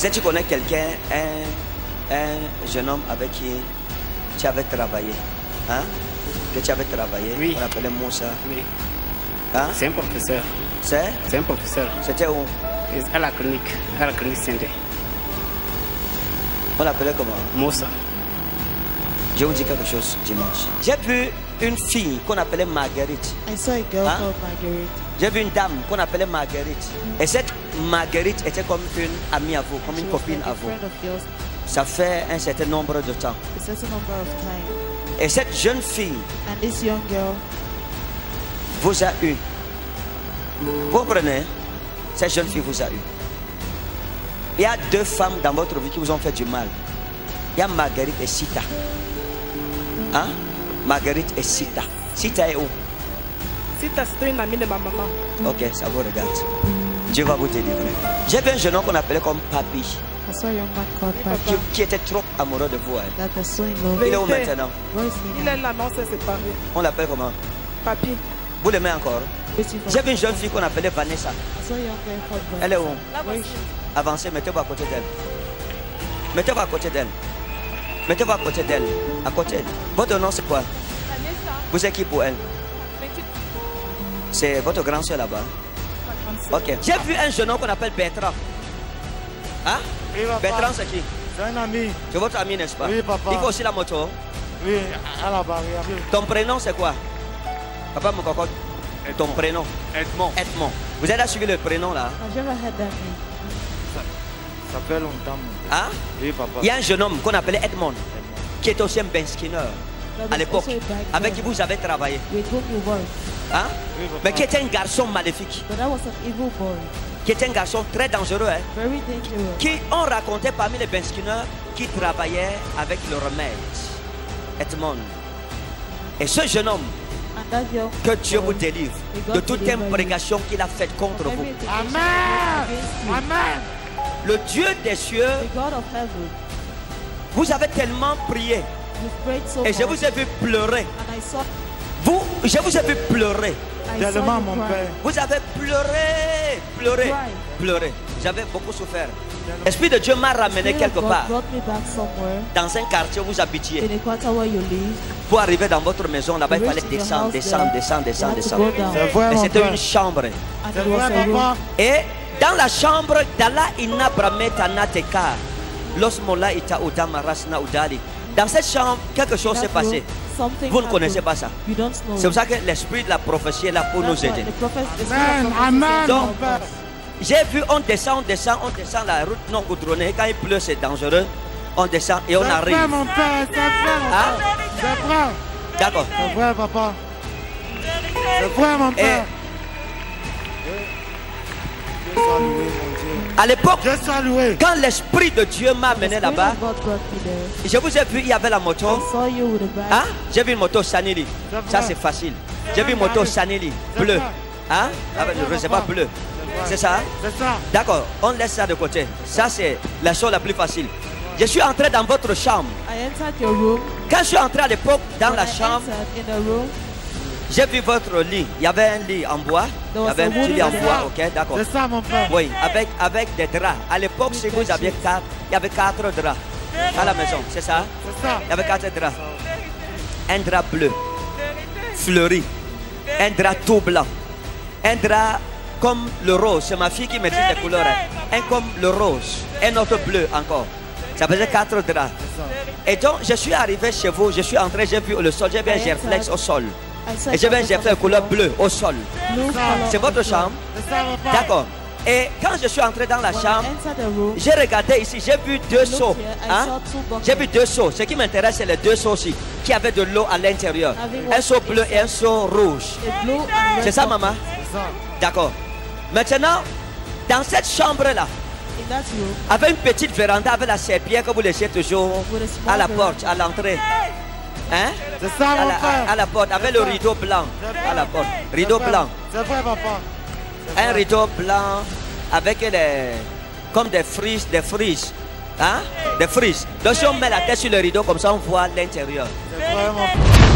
Est-ce que tu connais quelqu'un, un jeune homme avec qui tu avais travaillé? Hein? Que tu avais travaillé? Oui. On l'appelait Moussa. Oui. Hein? C'est un professeur. C'est un professeur. C'était où? À la clinique Sainte. On l'appelait comment? Moussa. Je vous dis quelque chose dimanche. J'ai vu une fille qu'on appelait Marguerite. I saw a girl called Marguerite. J'ai vu une dame qu'on appelait Marguerite. Et cette Marguerite était comme une amie à vous, comme une copine à vous. Ça fait un certain nombre de temps. Et cette jeune fille vous a eu. Vous comprenez? Cette jeune fille vous a eu. Il y a deux femmes dans votre vie qui vous ont fait du mal. Il y a Marguerite et Sita. Hein? Marguerite et Sita. Sita est où? Sita, c'était une amie de ma maman. Ok, ça vous regarde. Dieu va vous délivrer. J'ai vu un jeune homme qu'on appelait comme Papi. Qui était trop amoureux de vous. Hein? Il est où maintenant? Il est là, non, c'est séparé. On l'appelle comment? Papi. Vous l'aimez encore? J'ai vu une jeune fille qu'on appelait Vanessa. Elle est où? Avancez, mettez-vous à côté d'elle. Mettez-vous à côté d'elle. Mettez-vous à côté d'elle. À côté. Votre nom c'est quoi? Vanessa. Vous êtes qui pour elle? C'est votre grand-soeur là-bas. Ok. J'ai vu un jeune homme qu'on appelle Bertrand. Hein? Oui, papa. Bertrand c'est qui? C'est un ami. C'est votre ami, n'est-ce pas? Oui, papa. Il faut aussi la moto? Oui, à la barrière. Ton prénom c'est quoi? Papa mon cocotte. Ton prénom? Edmond. Edmond. Vous avez suivi le prénom là? Ça fait longtemps. Hein? Oui, papa. Il y a un jeune homme qu'on appelait Edmond, qui est aussi un Ben Skinner à l'époque, avec qui vous avez travaillé. Hein? Oui, papa. Mais qui était un garçon maléfique, qui était un garçon très dangereux, hein? Qui ont raconté parmi les Ben Skinner qui travaillaient avec le remède. Edmond. Et ce jeune homme, que Dieu vous délivre de toute imprécation qu'il a faite contre vous. Amen. Amen. Le Dieu des cieux, vous avez tellement prié et je vous ai vu pleurer. Je vous ai vu pleurer. Tellement, mon père. Vous avez pleuré, pleuré, pleuré. J'avais beaucoup souffert. L'Esprit de Dieu m'a ramené quelque part, dans un quartier où vous habitiez. Pour arriver dans votre maison, là-bas, il fallait descendre, descendre, descendre, descendre, descendre. Et c'était une chambre. C'est vrai, papa. Et dans la chambre, Dala Ina Brameta Nateka, Los Mola Ita Udama Rasna Udali. Dans cette chambre, quelque chose s'est passé. Vous ne connaissez pas ça. C'est pour ça que l'esprit de la prophétie est là pour nous aider. Amen. Amen. Donc, mon père. j'ai vu, on descend la route non goudronnée. Quand il pleut, c'est dangereux. On descend et on arrive. C'est vrai, mon père. C'est vrai, mon Hein? père. C'est vrai. D'accord. C'est vrai, papa. C'est vrai, mon père. Dieu soit loué, mon Dieu. À l'époque, Dieu soit loué. quand l'Esprit de Dieu m'a amené là-bas, je vous ai vu, il y avait la moto. Hein? J'ai vu une moto Sanili. Ça, c'est facile. J'ai vu une moto Sanili, bleu. Hein? C'est pas bleu. C'est ça? C'est ça. D'accord, on laisse ça de côté. Ça, c'est la chose la plus facile. Je suis entré dans votre chambre. Quand je suis entré à l'époque dans la chambre, j'ai vu votre lit. Il y avait un lit en bois. Il y avait un petit lit en bois, ok, d'accord. C'est ça, mon père. Oui, avec des draps. À l'époque, si vous aviez quatre, il y avait 4 draps à la maison, c'est ça? C'est ça. Il y avait 4 draps. Un drap bleu, fleuri. Un drap tout blanc. Un drap comme le rose. C'est ma fille qui me dit les couleurs. Un comme le rose. Un autre bleu encore. Ça faisait 4 draps. Et donc, je suis arrivé chez vous, je suis entré, j'ai vu le sol, j'ai vu un gerflex au sol. Et j'ai vu un gerflex de couleur bleue au sol. C'est votre chambre? C'est ça, mon père. D'accord. Et quand je suis entré dans la chambre, j'ai regardé ici, j'ai vu 2 seaux. Hein? J'ai vu 2 seaux. Ce qui m'intéresse, c'est les 2 seaux aussi, qui avaient de l'eau à l'intérieur. Un seau bleu et un seau rouge. C'est ça, maman? C'est ça. D'accord. Maintenant, dans cette chambre-là, avec une petite véranda avec la serpillière que vous laissez toujours à la porte, à l'entrée. Hein? C'est ça, mon père. À la porte, avec le rideau blanc. À la porte. Rideau blanc. C'est vrai, papa. Un rideau blanc avec comme des frises, hein? Des frises. Donc si on met la tête sur le rideau comme ça, on voit l'intérieur. C'est vrai, mon père.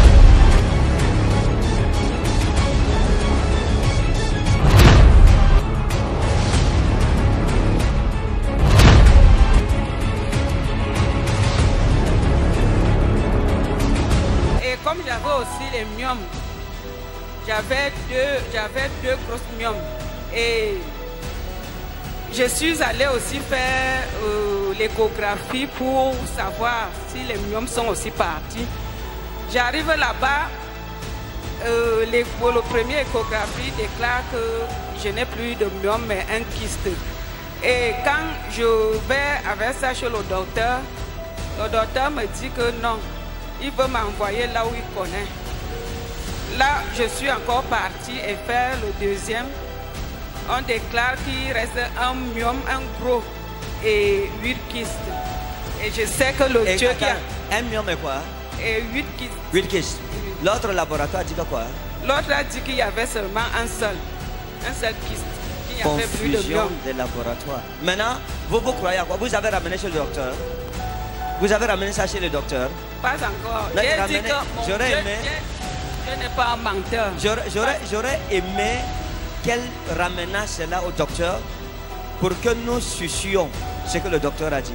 j'avais aussi les myomes. J'avais deux grosses myomes. Et je suis allée aussi faire l'échographie pour savoir si les myomes sont aussi partis. J'arrive là-bas, pour le premier échographie déclare que je n'ai plus de myome mais un kyste. Et quand je vais avec ça chez le docteur me dit que non, il veut m'envoyer là où il connaît. Là, je suis encore partie et faire le deuxième. On déclare qu'il reste un myome, un gros et 8 kystes. Et je sais que le Dieu qui a... Un myome et quoi? Et 8 kystes. 8 kystes. L'autre laboratoire dit quoi? L'autre a dit qu'il y avait seulement un seul kyste. Qu'il n'y avait plus de Confusion myome. des laboratoires. Maintenant, vous croyez à quoi? Vous avez ramené chez le docteur? Vous avez ramené ça chez le docteur? Pas encore. Non, J'ai dit que mon Dieu, j'aurais aimé... je n'ai pas un menteur. J'aurais aimé qu'elle ramène cela au docteur pour que nous sucions ce que le docteur a dit.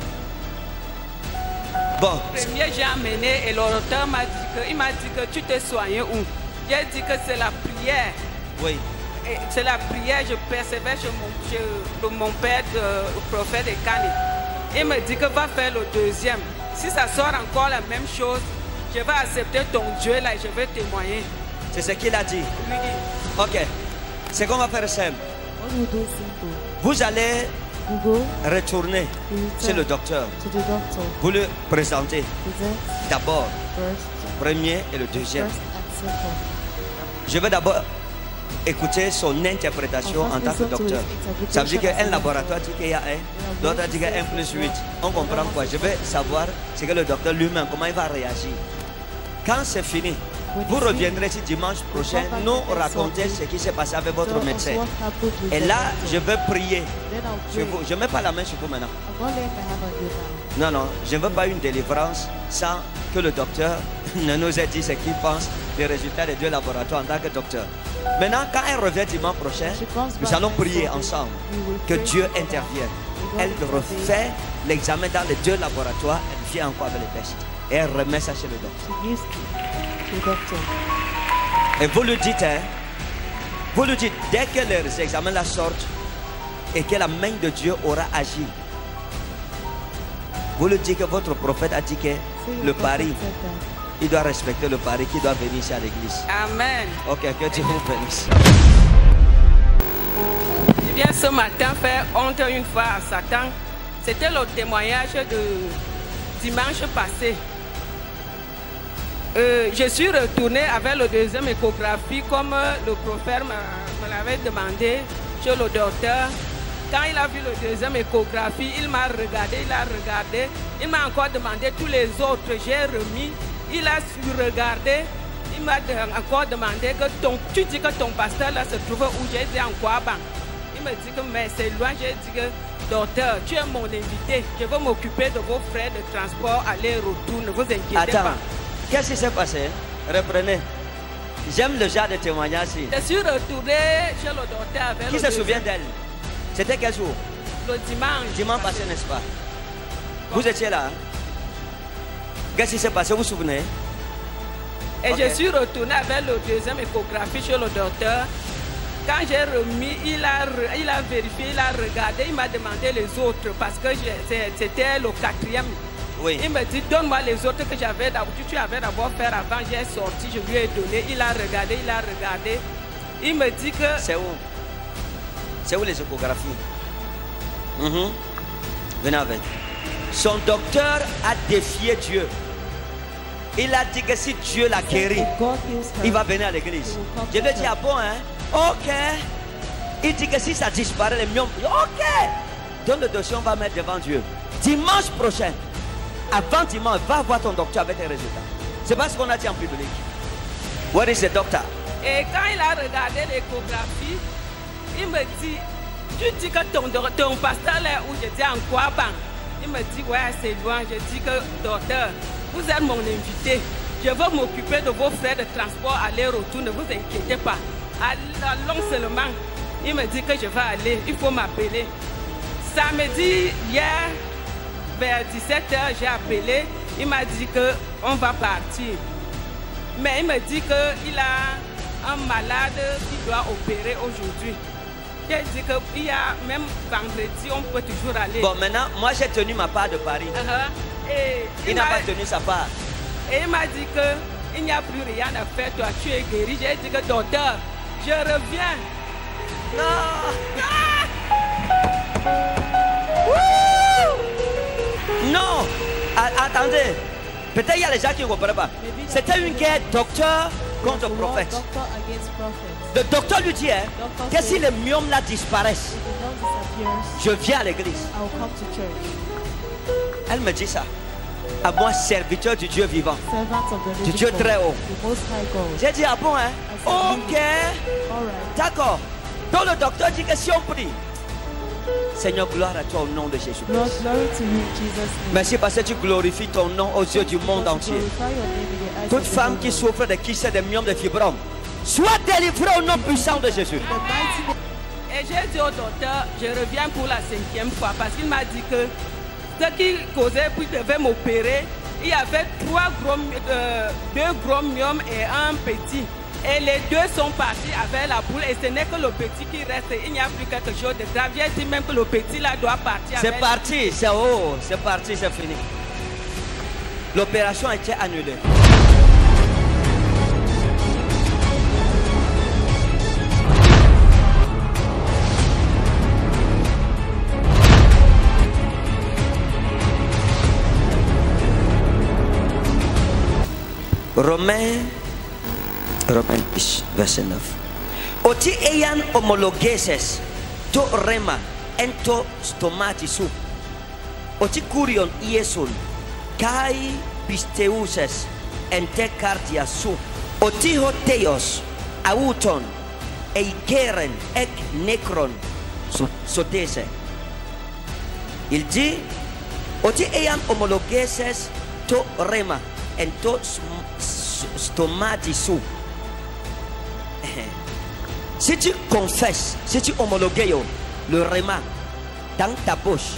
Bon. Le premier, j'ai amené et le docteur m'a dit que tu t'es soigné où? J'ai dit que c'est la prière. Oui. C'est la prière, je persévère chez mon père, le prophète de Kani. Il me dit que va faire le deuxième. Si ça sort encore la même chose, je vais accepter ton Dieu là et je vais témoigner. C'est ce qu'il a dit. Oui. Ok. Ce qu'on va faire simple. What we do simple. Vous allez We go retourner chez le docteur. to the doctor. Vous le présentez. Present D'abord, first, premier et le deuxième. first and second. Je vais d'abord écouter son interprétation en tant que docteur. Ça veut dire qu'un laboratoire dit qu'il y a un, l'autre dit qu'il y a 1 plus 8. On comprend quoi? Je vais savoir ce que le docteur lui-même, comment il va réagir. Quand c'est fini, vous reviendrez ce dimanche prochain, nous raconter ce qui s'est passé avec votre médecin. Et là, je vais prier sur vous. Je ne mets pas la main sur vous maintenant. I'm not laying my hand on you now. Non, non, je ne veux pas une délivrance sans que le docteur ne nous ait dit ce qu'il pense des résultats des 2 laboratoires en tant que docteur. Maintenant, quand elle revient dimanche prochain, nous allons prier ensemble que Dieu intervienne. Elle refait l'examen dans les 2 laboratoires, elle vient encore avec les tests. Et elle remet ça chez le docteur. She gives to the doctor. Et vous lui dites, hein, vous lui dites, dès que les examens là sortent et que la main de Dieu aura agi, vous lui dites que votre prophète a dit que le pari, il doit respecter le pari, qu'il doit venir ici à l'église. Amen. Ok, que Dieu vous bénisse. Je viens ce matin faire honte une fois à Satan. C'était le témoignage de dimanche passé. Je suis retournée avec le deuxième échographie comme le prophète me l'avait demandé chez le docteur. Quand il a vu le deuxième échographie, il m'a regardé, il m'a encore demandé tous les autres, j'ai remis, il a su regarder, il m'a encore demandé que tu dis que ton pasteur là se trouve où? J'ai dit en Kouaban. Il me dit que mais c'est loin, j'ai dit que docteur, tu es mon invité, je vais m'occuper de vos frais de transport aller-retour, ne vous inquiétez pas. Qu'est-ce qui s'est passé? Reprenez. J'aime le genre de témoignage ici. Je suis retournée chez le docteur avec Qui se souvient d'elle? C'était quel jour? Le dimanche. Dimanche passé, n'est-ce pas? Vous étiez là? Qu'est-ce qui s'est passé? Vous vous souvenez? Et je suis retournée avec le deuxième échographie chez le docteur. Quand j'ai remis, il a vérifié, il a regardé, il m'a demandé les autres parce que c'était le 4e. Oui. Il me dit, donne-moi les autres que j'avais d'habitude, tu avais d'abord fait avant, j'ai sorti, je lui ai donné, il a regardé. Il me dit que... C'est où? C'est où les échographies? Venez avec. Son docteur a défié Dieu. Il a dit que si Dieu l'a guéri, il va venir à l'église. Je lui ai dit, ah bon, hein? Ok. Il dit que si ça disparaît, les myomes. Ok. Donne le dossier, on va mettre devant Dieu. Dimanche prochain, avant dimanche, va voir ton docteur avec tes résultats. C'est pas ce qu'on a dit en public. Where is the doctor? Et quand il a regardé l'échographie, il me dit, tu dis que ton pasteur là où j'étais en Kouaban. Il me dit, ouais, c'est loin. Je dis que, docteur, vous êtes mon invité. Je vais m'occuper de vos frais de transport aller-retour. Ne vous inquiétez pas. Allons seulement. Il me dit que je vais aller. Il faut m'appeler. Samedi, hier, vers 17h, j'ai appelé. Il m'a dit qu'on va partir. Mais il me dit qu'il a un malade qui doit opérer aujourd'hui. J'ai dit qu'il y a même vendredi, on peut toujours aller. Bon, maintenant, moi j'ai tenu ma part de Paris. Et il n'a pas tenu sa part. Et il m'a dit qu'il n'y a plus rien à faire, toi tu es guéri. J'ai dit que docteur, je reviens. Non. Attendez. Peut-être il y a les gens qui ne comprennent pas. C'était une guerre docteur contre prophète. Le docteur lui dit que si les myomes là disparaissent, je viens à l'église. Elle me dit ça. À moi, serviteur du Dieu vivant, du Dieu très haut. J'ai dit, ah bon, hein? Ok. D'accord. Donc le docteur dit que si on prie, Seigneur, gloire à toi au nom de Jésus. Merci parce que tu glorifies ton nom aux yeux du monde entier. Toute femme qui souffre de kyste, de myomes, de fibromes, soit délivrée au nom puissant de Jésus. Et j'ai dit au docteur, je reviens pour la 5e fois parce qu'il m'a dit que ce qui causait puis devait m'opérer, il y avait 2 gros myomes et un petit. Et les 2 sont partis avec la boule et ce n'est que le petit qui reste. Il n'y a plus quelque chose de grave. J'ai dit même que le petit là doit partir. C'est parti, c'est parti, c'est fini. L'opération a été annulée. Romains 10, verset 9. Oti eyan homologeses to rema ento stomatisu. Oti kurion iesun kai pisteuses ente cardiasu. Oti hoteos auton eikeren ek necron sotese. Il dit oti eyan homologeses to rema ento stomatisu. Si tu confesses, si tu homologues le rema dans ta bouche,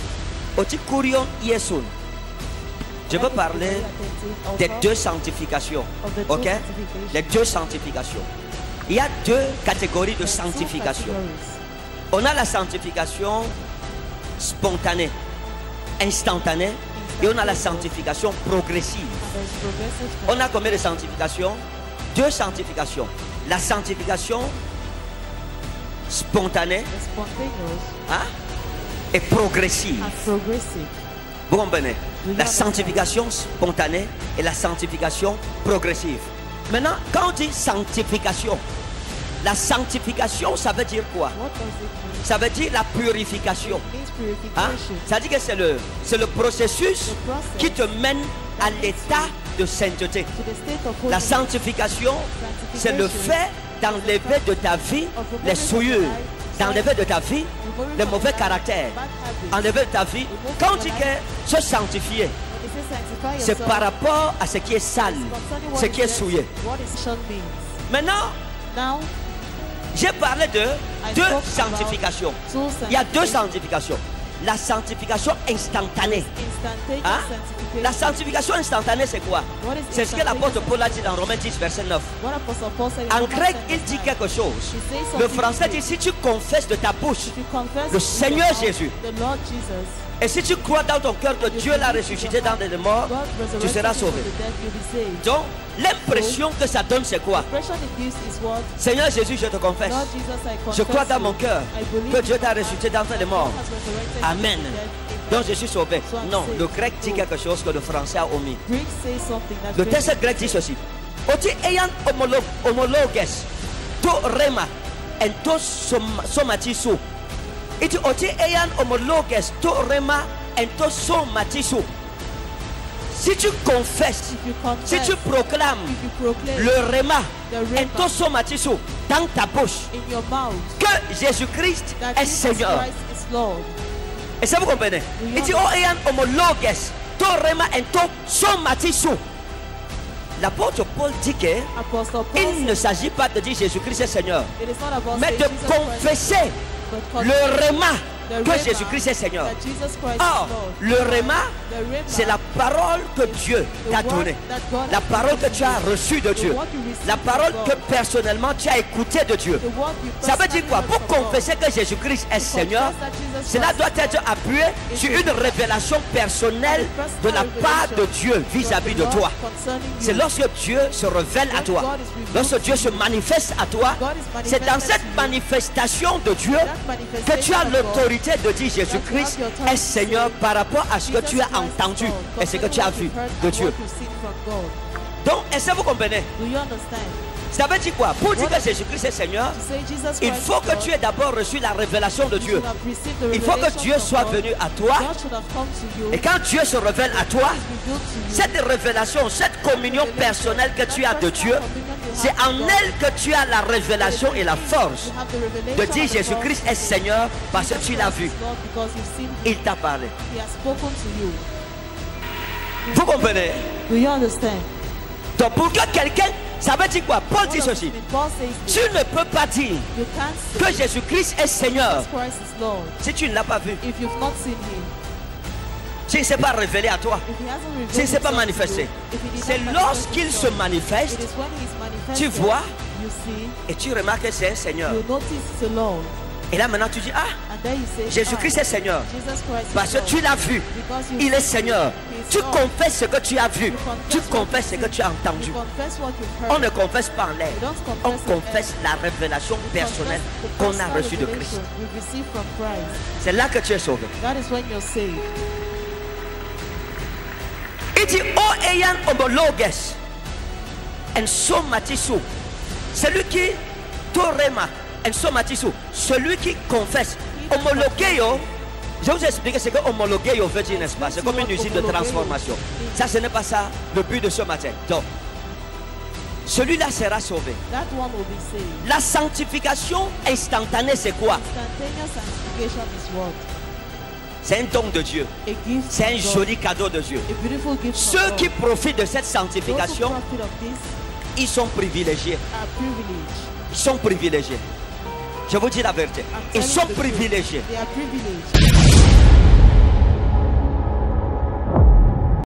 je veux parler des 2 sanctifications. Ok? Les 2 sanctifications. Il y a 2 catégories de sanctification. On a la sanctification spontanée, instantanée, et on a la sanctification progressive. On a combien de sanctifications? 2 sanctifications. La sanctification spontanée et progressive. Vous comprenez? La sanctification spontanée et la sanctification progressive. Maintenant, quand on dit sanctification, la sanctification, ça veut dire quoi? Ça veut dire la purification. Ça veut dire que c'est le processus qui te mène à l'état de sainteté. La sanctification, c'est le fait d'enlever de ta vie les souillures, d'enlever de ta vie les mauvais caractères, enlever de ta vie. Quand on dit que se sanctifier, c'est par rapport à ce qui est sale, ce qui est souillé. Maintenant, j'ai parlé de 2 sanctifications. Il y a 2 sanctifications. La sanctification instantanée. La sanctification instantanée, c'est quoi? C'est ce que l'apôtre Paul a dit dans Romains 10, verset 9. En grec, il dit quelque chose. Le français dit, si tu confesses de ta bouche le Seigneur Jésus, et si tu crois dans ton cœur que Dieu l'a ressuscité dans les morts, tu seras sauvé. Donc, l'impression que ça donne, c'est quoi? Seigneur Jésus, je te confesse. Je crois dans mon cœur que Dieu t'a ressuscité dans les morts. Amen. Donc je suis sauvé. Non, le grec dit quelque chose que le français a omis. Le texte grec dit ceci. Oti eyan homologues to rema en to somatisu. Et tu oti eyan homologues to rema en to somatisu. Si tu confesses, si tu proclames le rema en to somatisu dans ta bouche, que Jésus-Christ est Seigneur. Et ça vous comprenez? Il dit oh eyan homologues to rema en to somatisu. L'apôtre Paul dit qu'il ne s'agit pas de dire Jésus-Christ est Seigneur, mais de confesser le rema que Jésus-Christ est Seigneur. that Jesus Christ Or, is Lord. le Réma, The Rhema, c'est la parole que Dieu t'a donnée. La parole que tu as reçue de Dieu. La parole que personnellement tu as écoutée de Dieu. the word you Ça veut dire quoi? Pour personally heard from confesser que Jésus-Christ est Seigneur, cela doit être appuyé sur une révélation personnelle de la part de Dieu vis-à-vis de toi. C'est lorsque Dieu se révèle à toi, lorsque Dieu se manifeste à toi, c'est dans cette manifestation de Dieu que tu as l'autorité de dire Jésus-Christ est Seigneur par rapport à ce que tu as entendu et ce que tu as vu de Dieu. Donc, est-ce que vous comprenez? Do you understand? Ça veut dire quoi? Pour dire que Jésus-Christ est Seigneur, To say Jesus il Christ faut is que Lord, tu aies d'abord reçu la révélation de you Dieu. should have received the Il faut que revelation Dieu from soit God. venu à toi. God should have come to you. Et quand Dieu se révèle à toi, Revealed to you. cette révélation, cette communion personnelle que tu as de Dieu, c'est en elle que tu as la révélation et la force You have the revelation de of dire the Jésus-Christ God. est Seigneur parce que tu l'as vu. Lord, because you've seen him. Il t'a parlé. He has spoken to you. Vous comprenez? Do you understand? Donc pour que quelqu'un, ça veut dire quoi? Paul dit What does ceci. it mean? Paul says Tu this. ne peux pas dire You can't que say Jésus-Christ est Seigneur Jesus Christ is Lord si tu ne l'as pas vu. if you've not seen him. Si il ne s'est pas révélé à toi. If he hasn't revealed Si il ne s'est pas himself to manifesté. you, if he did C'est not manifest lorsqu'il se himself, manifeste it is when he is manifested, tu vois you see, et tu remarques que c'est un Seigneur. you notice it's the Lord. Et là maintenant tu dis, ah, And then you say, Jésus-Christ est Seigneur. Jesus Christ is Parce que Lord. tu l'as vu. Because you Il est see him. Seigneur. He is Tu Lord. confesses ce que tu as vu. You confess Tu what confesses ce you que see. tu as entendu. You confess what you've On heard. ne confesse pas en l'air. You don't confess On in confesse air. la révélation You personnelle confess the qu'on a personal reçue de Christ. revelation we've received from Christ. C'est là que tu es sauvé. That is when you're saved. Il dit, oh ayant homologues en somatisu. Celui qui torema en somatisu. Celui qui confesse. Homologueo. Je vais vous expliquer ce que homologueo veut dire, n'est-ce pas? C'est comme une usine de transformation. Ça, ce n'est pas ça le but de ce matin. Donc, celui-là sera sauvé. That one will be saved. La sanctification instantanée, c'est quoi? Instantaneous sanctification is what? C'est un don de Dieu. A gift C'est un from God. joli cadeau de Dieu. A beautiful gift from Ceux God. qui profitent de cette Those who sanctification, profit of this ils sont privilégiés. are privileged. Ils sont privilégiés. Je vous dis la vérité. I'm Ils telling sont you the truth. privilégiés. They are privileged.